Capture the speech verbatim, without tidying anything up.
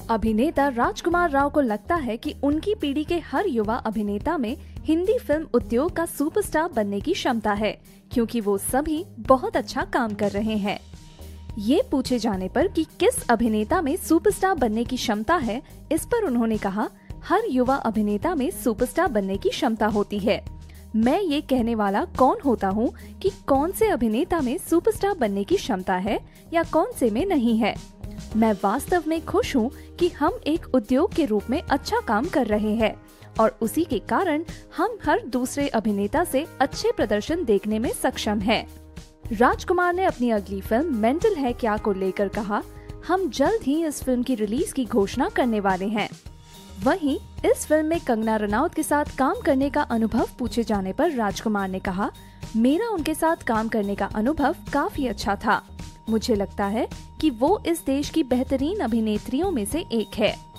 अभिनेता राजकुमार राव को लगता है कि उनकी पीढ़ी के हर युवा अभिनेता में हिंदी फिल्म उद्योग का सुपरस्टार बनने की क्षमता है, क्योंकि वो सभी बहुत अच्छा काम कर रहे हैं। ये पूछे जाने पर कि किस अभिनेता में सुपरस्टार बनने की क्षमता है, इस पर उन्होंने कहा, हर युवा अभिनेता में सुपरस्टार बनने की क्षमता होती है। मैं ये कहने वाला कौन होता हूँ कि कौन से अभिनेता में सुपरस्टार बनने की क्षमता है या कौन से में नहीं है। मैं वास्तव में खुश हूँ कि हम एक उद्योग के रूप में अच्छा काम कर रहे हैं और उसी के कारण हम हर दूसरे अभिनेता से अच्छे प्रदर्शन देखने में सक्षम हैं। राजकुमार ने अपनी अगली फिल्म मेंटल है क्या को लेकर कहा, हम जल्द ही इस फिल्म की रिलीज की घोषणा करने वाले हैं। वहीं इस फिल्म में कंगना रनौत के साथ काम करने का अनुभव पूछे जाने पर राजकुमार ने कहा, मेरा उनके साथ काम करने का अनुभव काफी अच्छा था। मुझे लगता है कि वो इस देश की बेहतरीन अभिनेत्रियों में से एक है।